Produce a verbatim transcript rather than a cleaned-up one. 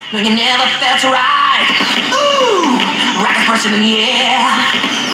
No, you never felt right. Ooh, rocket person in the air.